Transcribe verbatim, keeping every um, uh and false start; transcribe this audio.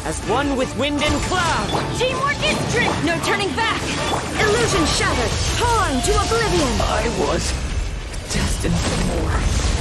as one with wind and cloud. Teamwork is strength, no turning back. Illusion shattered, torn to oblivion. I was destined for more.